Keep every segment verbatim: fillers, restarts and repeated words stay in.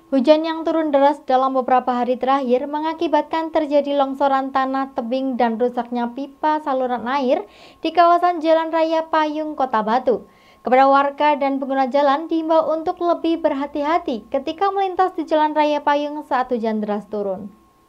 Hujan yang turun deras dalam beberapa hari terakhir mengakibatkan terjadi longsoran tanah tebing dan rusaknya pipa saluran air di kawasan Jalan Raya Payung, Kota Batu. Kepada warga dan pengguna jalan diimbau untuk lebih berhati-hati ketika melintas di Jalan Raya Payung saat hujan deras turun.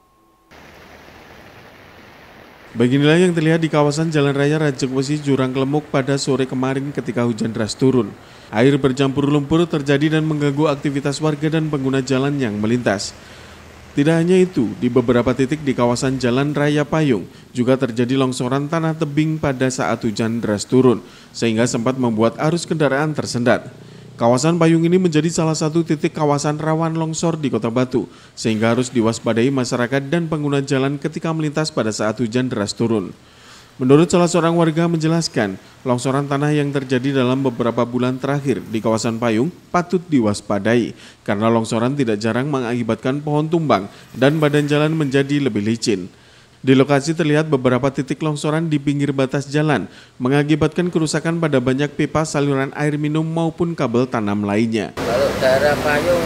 Beginilah yang terlihat di kawasan Jalan Raya Rajekwesi Jurang Klemuk pada sore kemarin ketika hujan deras turun. Air bercampur lumpur terjadi dan mengganggu aktivitas warga dan pengguna jalan yang melintas. Tidak hanya itu, di beberapa titik di kawasan Jalan Raya Payung juga terjadi longsoran tanah tebing pada saat hujan deras turun, sehingga sempat membuat arus kendaraan tersendat. Kawasan Payung ini menjadi salah satu titik kawasan rawan longsor di Kota Batu, sehingga harus diwaspadai masyarakat dan pengguna jalan ketika melintas pada saat hujan deras turun. Menurut salah seorang warga menjelaskan, longsoran tanah yang terjadi dalam beberapa bulan terakhir di kawasan Payung patut diwaspadai, karena longsoran tidak jarang mengakibatkan pohon tumbang dan badan jalan menjadi lebih licin. Di lokasi terlihat beberapa titik longsoran di pinggir batas jalan, mengakibatkan kerusakan pada banyak pipa saluran air minum maupun kabel tanam lainnya. Kalau daerah Payung,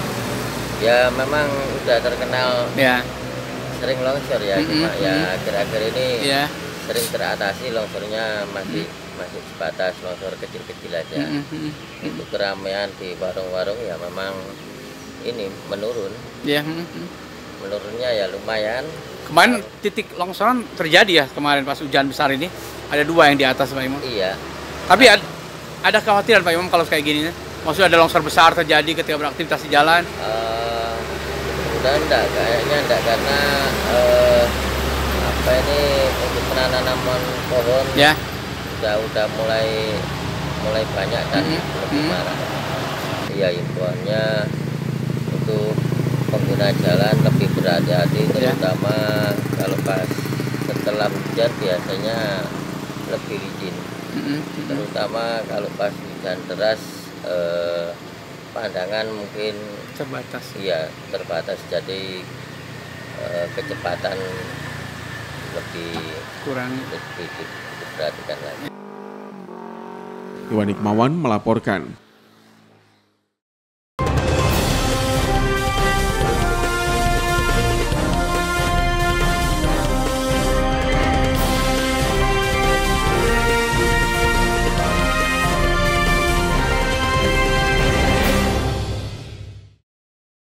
ya memang sudah terkenal ya sering longsor ya, mm -hmm. cuma ya akhir-akhir ini yeah. sering teratasi longsornya masih mm. masih sebatas longsor kecil-kecil aja. Mm -hmm. Untuk keramaian di warung-warung ya memang ini menurun. Yeah. Mm -hmm. Menurunnya ya lumayan. Kemarin titik longsoran terjadi ya kemarin pas hujan besar ini, ada dua yang di atas Pak Imam. Iya. Tapi ada, ada kekhawatiran Pak Imam kalau kayak gini, maksudnya ada longsor besar terjadi ketika beraktivitas di jalan? Uh, udah enggak, kayaknya enggak karena uh, apa ini untuk penanaman pohon ya udah udah mulai mulai banyak dan mm -hmm. lebih parah. Iya, himbauannya untuk pengguna jalan lebih berhati-hati, terutama ya. Kalau pas setelah hujan biasanya lebih licin, mm-hmm. terutama kalau pas hujan deras eh, pandangan mungkin terbatas. Iya, terbatas, jadi eh, kecepatan lebih kurang, lebih diperhatikan lagi. Iwan Hikmawan melaporkan.